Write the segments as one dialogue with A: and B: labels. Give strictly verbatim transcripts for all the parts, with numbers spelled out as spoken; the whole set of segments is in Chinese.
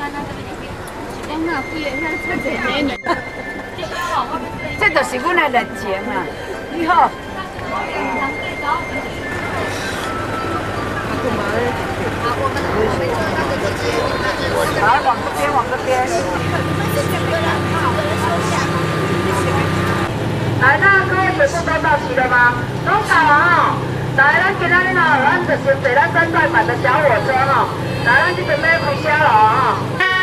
A: 这就是阮的热情啊！你好。好，往这边，往这边。来，那各位全部都到齐了吗？都到了哈。来，咱今仔日吼，咱就先坐咱山寨版的小火车哈。来，咱这准备开车了哈。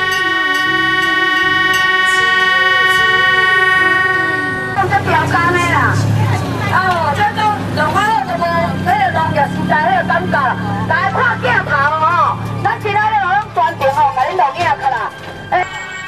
A: 用这条杆的啦。哦，这种上海好就无迄个农业时代迄个感觉啦。来看镜头吼，咱今仔日吼，咱专程吼，甲恁录影去啦。诶。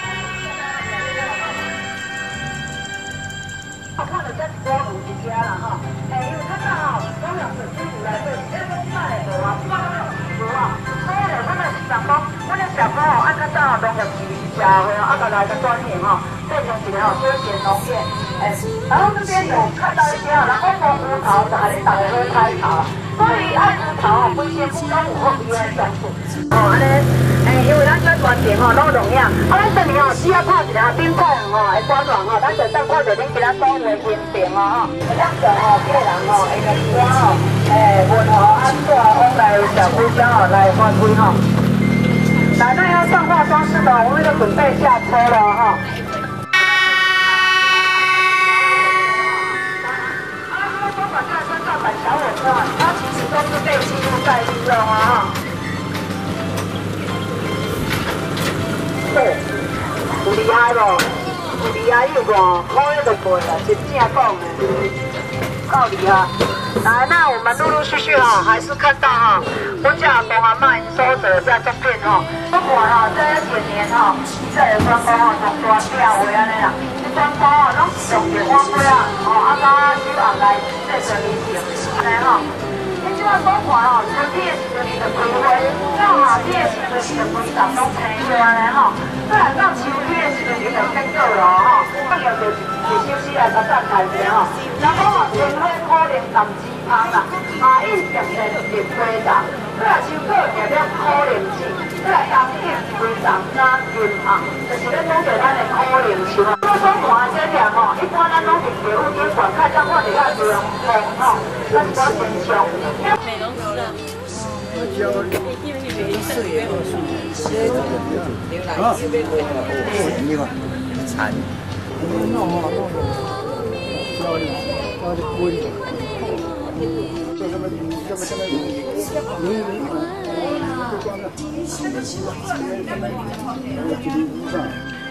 A: 我看到这一波有一只啦吼，诶，因为看到吼，中央水师傅来对，这种菜的无啊，包了无啊，所以咧，阮来是想讲，阮咧小朋友按照到农业技社会啊，啊，来个专业吼，变成一个吼休闲农业，诶，然后这边有看到一些吼，人讲蘑菇头，就系你大家好开头，所以爱菇头吼，本身中午好伊来相处，哦，安尼，诶，因为咱这专程吼拢农业，啊，咱这里吼需要拍一下顶彩虹吼，会转转吼，咱就当看着恁其他所有的行程哦，吼，咱就吼客人吼，会个时啊吼，诶，问候安怎往来小姑娘吼来发挥吼。来，那要上化妆室的，我们就准备下车了哈。啊，因为说反正山寨版小火车，它其实都是被记录在利用啊哈。哦，有厉害不？有厉害有五块就过了，真正讲的，够厉害。来，那我们陆陆续续哈，还是看到哈，我家公阿妈因收着在照片哈，不管哈，这一几年哈，这个双胞哈，从大条为安尼啦，这双胞哈，拢是用电话会啊，哦，啊加手红来这个礼品，安尼哈。你即摆讲看吼，春天的时阵伊就开花，到夏天的时阵伊就规丛拢青着安尼吼，再来到秋天的时阵伊就结果咯吼，这个就是一休息来甲赞台者吼。然后吼，春花可能淡枝芳啦，马印渐渐入花丛，再来秋果渐渐可能枝，再来冬天花丛那金红，就是咧讲着咱的可能树啊。我所看这条吼，一般咱拢是业务点观看，咱看着较凉风吼，咱是讲真香。美容师啊，
B: 你看，惨。
C: 嗯。